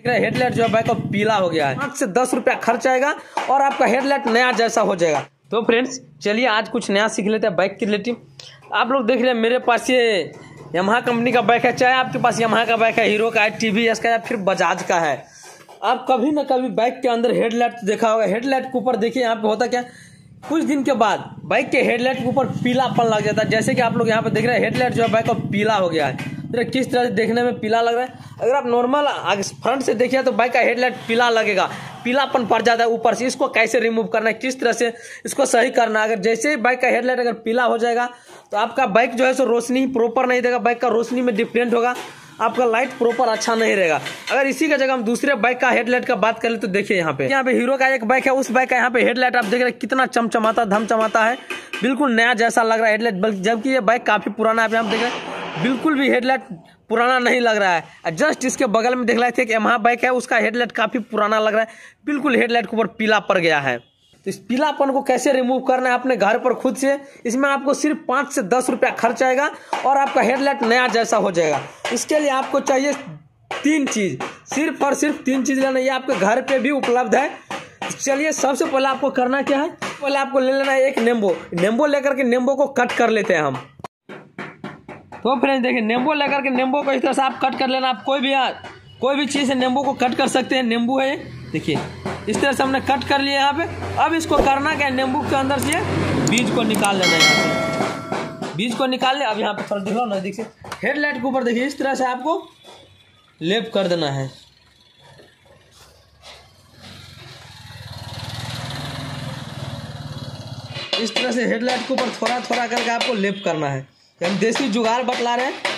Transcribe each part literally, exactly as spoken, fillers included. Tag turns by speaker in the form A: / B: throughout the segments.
A: Headlight जो है bike का पीला हो गया है। पाँच से दस रुपया खर्च आएगा और आपका हेडलाइट नया जैसा हो जाएगा। तो फ्रेंड्स चलिए आज कुछ नया सीख लेते हैं बाइक के रिलेटिव। आप लोग देख रहे हैं मेरे पास ये यामाहा कंपनी का बाइक है, चाहे आपके पास यामाहा का बाइक है, हीरो का है, टीवीएस का या फिर बजाज का है। आप कभी ना कभी बाइक के अंदर हेडलाइट देखा होगा। हेडलाइट के ऊपर देखिए यहाँ पे होता क्या, कुछ दिन के बाद बाइक के हेडलाइट के ऊपर पीलापन लग जाता है। जैसे कि आप लोग यहाँ पे देख रहे हैं हेडलाइट जो है बाइक का पीला हो गया है। तो किस तरह से देखने में पीला लग रहा है, अगर आप नॉर्मल आगे फ्रंट से देखिए तो बाइक का हेडलाइट पीला लगेगा, पीलापन पड़ जाता है ऊपर से। इसको कैसे रिमूव करना है, किस तरह से इसको सही करना है। अगर जैसे ही बाइक का हेडलाइट अगर पीला हो जाएगा तो आपका बाइक जो है सो रोशनी प्रॉपर नहीं देगा, बाइक का रोशनी में डिफरेंट होगा, आपका लाइट प्रॉपर अच्छा नहीं रहेगा। अगर इसी का जगह हम दूसरे बाइक का हेडलाइट का बात करें तो देखिए यहाँ पे यहाँ पे हीरो का एक बाइक है, उस बाइक का यहाँ पे हेडलाइट आप देख रहे हैं कितना चमचमाता धमचमाता है, बिल्कुल नया जैसा लग रहा है हेडलाइट। जबकि ये बाइक काफी पुराना है, आप देख रहे हैं बिल्कुल भी हेडलाइट पुराना नहीं लग रहा है। जस्ट इसके बगल में देख रहे थे कि यामाहा बाइक है, उसका हेडलाइट काफी पुराना लग रहा है, बिल्कुल हेडलाइट के ऊपर पीला पड़ गया है। तो इस पीलापन को कैसे रिमूव करना है अपने घर पर खुद से, इसमें आपको सिर्फ पाँच से दस रुपया खर्च आएगा और आपका हेडलाइट नया जैसा हो जाएगा। इसके लिए आपको चाहिए तीन चीज, सिर्फ और सिर्फ तीन चीज लेना, ये आपके घर पे भी उपलब्ध है। चलिए सबसे पहले आपको करना क्या है, पहले आपको ले लेना है एक नींबू। नींबू लेकर के नींबू को कट कर लेते हैं हम। तो फ्रेंड्स देखिए नींबू लेकर के नींबू को इस तरह से आप कट कर लेना। आप कोई भी कोई भी चीज़ से नींबू को कट कर सकते हैं। नींबू है देखिए इस तरह से हमने कट कर लिया यहाँ पे। अब इसको करना क्या है, नींबू के अंदर से बीज को निकाल लेना है। यहाँ से बीज को निकाल ले। अब यहाँ पे थोड़ा दिख लो नजदीक से, हेडलाइट के ऊपर देखिए इस तरह से आपको लेप कर देना है। इस तरह से हेडलाइट के ऊपर थोड़ा थोड़ा करके आपको लेप करना है। हम देसी जुगाड़ बतला रहे हैं।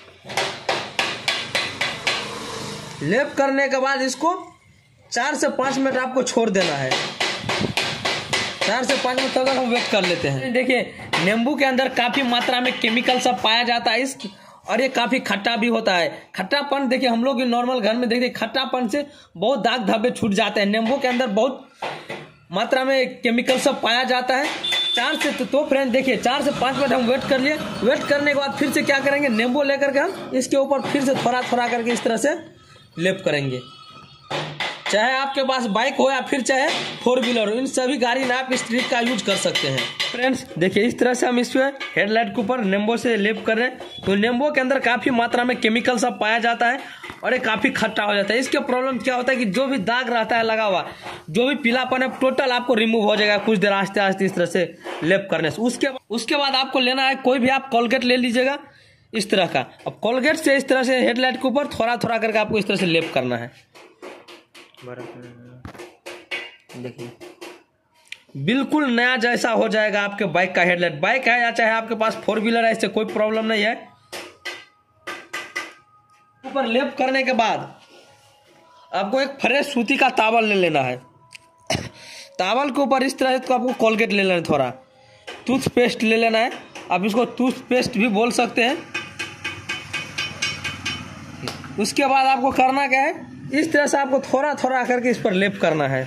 A: लेप करने के बाद इसको चार से पाँच मिनट आपको छोड़ देना है। चार से पाँच मिनट तक हम वेट कर लेते हैं। देखिए नींबू के अंदर काफी मात्रा में केमिकल सब पाया जाता है इस और ये काफी खट्टा भी होता है। खट्टापन देखिए हम लोग नॉर्मल घर में देखिए खट्टापन से बहुत दाग धब्बे छूट जाते हैं। नींबू के अंदर बहुत मात्रा में केमिकल सब पाया जाता है। चार से तो, तो फ्रेंड देखिए चार से पाँच मिनट हम वेट कर लिए। वेट करने के बाद फिर से क्या करेंगे, नींबू लेकर के हम इसके ऊपर फिर से थोड़ा थोड़ा करके इस तरह से लेप करेंगे। चाहे आपके पास बाइक हो या फिर चाहे फोर व्हीलर हो, इन सभी गाड़ी में आप इस ट्रिक का यूज कर सकते हैं। फ्रेंड्स देखिए इस तरह से हम इस पर हेडलाइट के ऊपर नींबू से लेप कर रहे हैं। तो नींबू के अंदर काफी मात्रा में केमिकल सब पाया जाता है और ये काफी खट्टा हो जाता है। इसके प्रॉब्लम क्या होता है कि जो भी दाग रहता है लगा हुआ, जो भी पीलापन है टोटल आपको रिमूव हो जाएगा कुछ देर आस्ते आस्ते इस तरह से लेप करने से। उसके उसके बाद आपको लेना है कोई भी आप कोलगेट ले लीजिएगा इस तरह का। अब कोलगेट से इस तरह से हेडलाइट के ऊपर थोड़ा थोड़ा करके आपको इस तरह से लेप करना है। देखिए बिल्कुल नया जैसा हो जाएगा आपके बाइक का हेडलाइट। बाइक है या चाहे आपके पास फोर व्हीलर है, इससे कोई प्रॉब्लम नहीं है। ऊपर लेप करने के बाद आपको एक फ्रेश सूती का तावल ले लेना है। तावल के ऊपर इस तरह से तो आपको कोलगेट ले लेना है, थोड़ा टूथपेस्ट ले लेना है। आप इसको टूथपेस्ट भी बोल सकते हैं। उसके बाद आपको करना क्या है, इस तरह से आपको थोड़ा थोड़ा करके इस पर लेप करना है।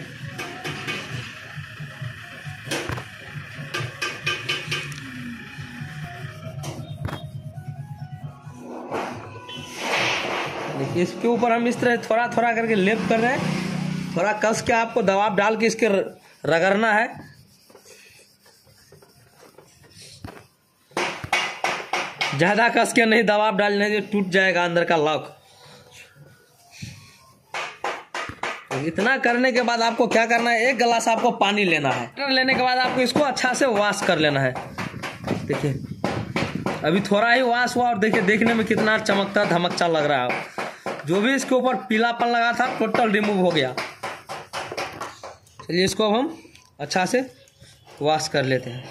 A: देखिए इसके ऊपर हम इस तरह थोड़ा थोड़ा करके लेप कर रहे हैं। थोड़ा कस के आपको दबाव डाल के इसके रगड़ना है। ज्यादा कस के नहीं दबाव डालने से टूट जाएगा अंदर का लॉक। इतना करने के बाद आपको क्या करना है, एक गिलास आपको पानी लेना है। लेने के बाद आपको इसको अच्छा से वॉश कर लेना है। देखिए अभी थोड़ा ही वॉश हुआ और देखिए देखने में कितना चमकता धमकता लग रहा है। जो भी इसके ऊपर पीलापन लगा था टोटल रिमूव हो गया। चलिए इसको अब हम अच्छा से वॉश कर लेते हैं।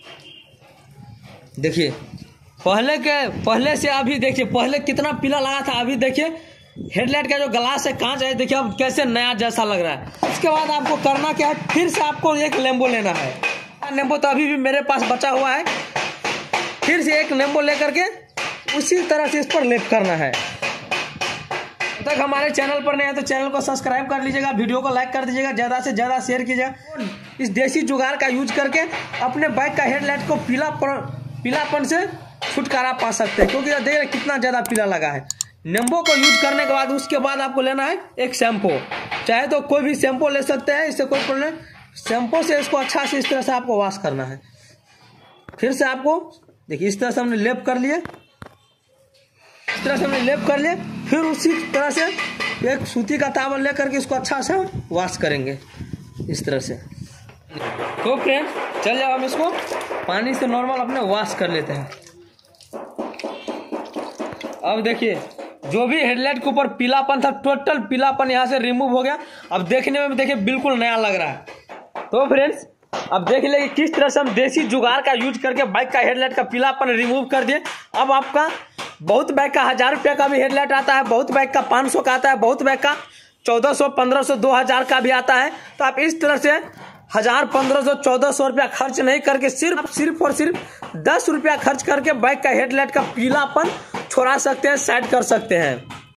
A: देखिए पहले के पहले से अभी देखिए पहले कितना पीला लगा था, अभी देखिए हेडलाइट का जो ग्लास है कांच है, देखिए अब कैसे नया जैसा लग रहा है। इसके बाद आपको करना क्या है, फिर से आपको एक नींबू लेना है। नींबू तो अभी भी मेरे पास बचा हुआ है। फिर से एक नींबू लेकर के उसी तरह से इस पर लेप करना है। अब तक हमारे चैनल पर नहीं है तो चैनल को सब्सक्राइब कर लीजिएगा, वीडियो को लाइक कर दीजिएगा, ज़्यादा से ज़्यादा शेयर कीजिएगा। इस देसी जुगाड़ का यूज करके अपने बाइक का हेडलाइट को पीला पीलापन से छुटकारा पा सकते हैं, क्योंकि देख रहे कितना ज़्यादा पीला लगा है। नींबू को यूज करने के बाद उसके बाद आपको लेना है एक शैम्पू, चाहे तो कोई भी शैम्पू ले सकते हैं, इससे कोई प्रॉब्लम नहीं। शैम्पू से इसको अच्छा से इस तरह से आपको वॉश करना है। फिर से आपको देखिए इस तरह से हमने लेप कर लिए, इस तरह से हमने लेप कर लिए। फिर उसी तरह से एक सूती का तावल लेकर के इसको अच्छा से वॉश करेंगे इस तरह से। तो फ्रेंड्स चलिए हम इसको पानी से नॉर्मल अपने वॉश कर लेते हैं। अब देखिए जो भी हेडलाइट के ऊपर पीलापन था, टोटल पीलापन यहाँ से रिमूव हो गया। अब देखने में देखिए बिल्कुल नया लग रहा है। तो फ्रेंड्स अब देख ले कि किस तरह से हम देसी जुगाड़ का यूज करके बाइक का हेडलाइट का पीलापन रिमूव कर दिए। अब आपका बहुत बाइक का हजार रुपये का भी हेडलाइट आता है, बहुत बाइक का पाँच सौ का आता है, बहुत बाइक का चौदह सौ पंद्रह सौ दो हजार का भी आता है। तो आप इस तरह से हजार पंद्रह सौ चौदह सौ रुपया खर्च नहीं करके सिर्फ सिर्फ और सिर्फ दस रुपया खर्च करके बाइक का हेडलाइट का पीलापन छुड़ा सकते हैं, साइड कर सकते हैं।